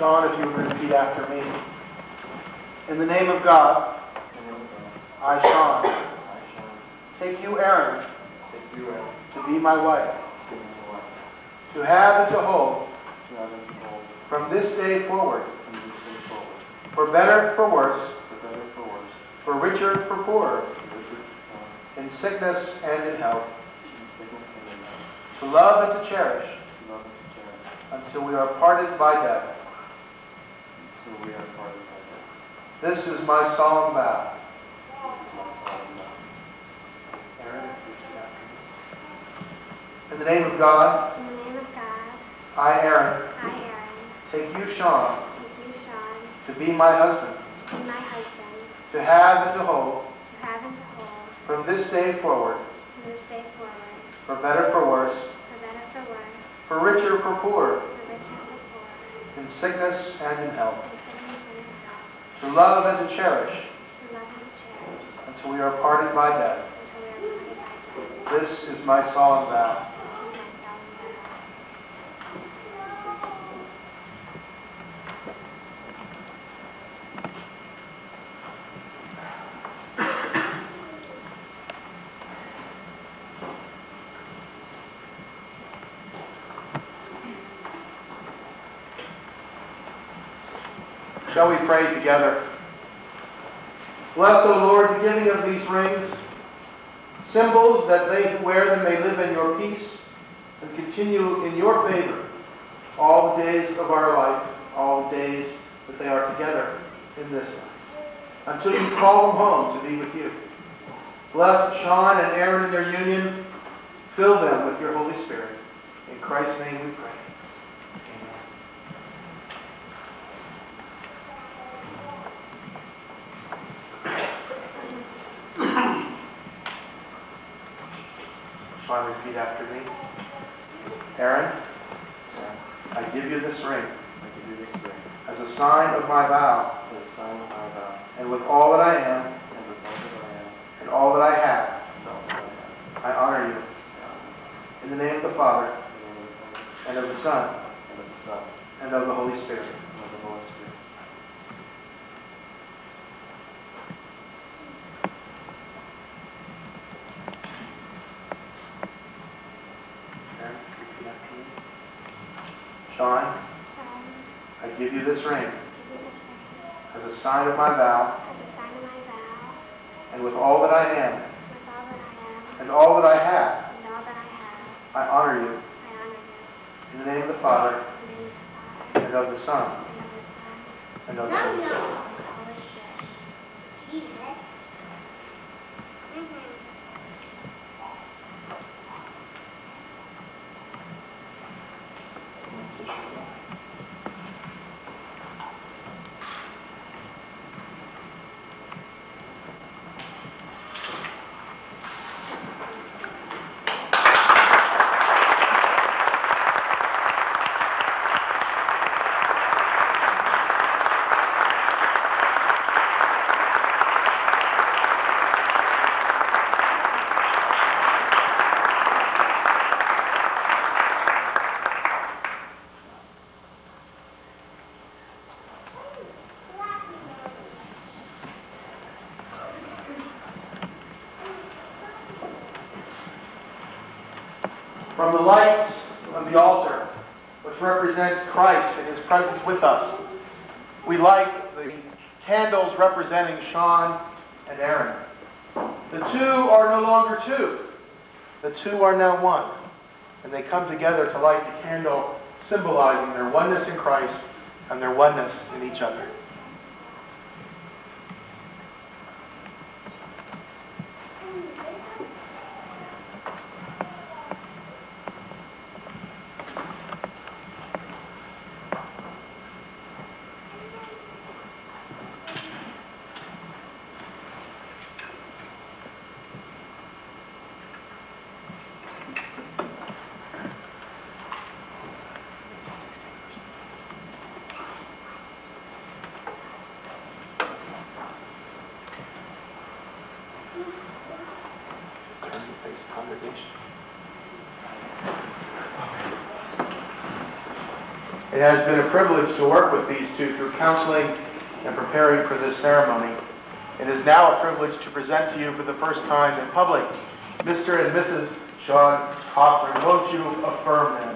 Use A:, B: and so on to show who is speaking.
A: Sean, if you would repeat after me. In the name of God, I, Sean, take you, Aaron, to be my wife, to have and to hold, from this day forward, for better, for worse, for richer, for poorer, in sickness and in health, to love and to cherish, until we are parted by death. This is my solemn vow. Aaron, in the name of God, I, Aaron, take you, Sean, to be my husband, to have and to hold, from this day forward, for better, for worse, for richer, for poorer, in sickness and in health, to love and to cherish, until we are parted by death. This is my solemn vow. Shall we pray together? Bless, O Lord, the giving of these rings, symbols that they who wear them may live in your peace and continue in your favor all the days of our life, all the days that they are together in this life, until you call them home to be with you. Bless Sean and Aaron in their union. Fill them with your Holy Spirit. In Christ's name we pray. Repeat after me. Aaron, I give you this ring as a sign of my vow, and with all that I am and all that I have, I honor you. In the name of the Father, and of the Son, and of the Holy Spirit. Sean, I give you this ring as a sign of my vow, and with all that I am and all that I have, I honor you. In the name of the Father, and of the Son, and of the Holy Spirit. From the lights of the altar, which represent Christ and His presence with us, we light the candles representing Sean and Aaron. The two are no longer two. The two are now one. And they come together to light the candle, symbolizing their oneness in Christ and their oneness in each other. It has been a privilege to work with these two through counseling and preparing for this ceremony. It is now a privilege to present to you for the first time in public Mr. and Mrs. Sean Coffron. Won't you affirm them?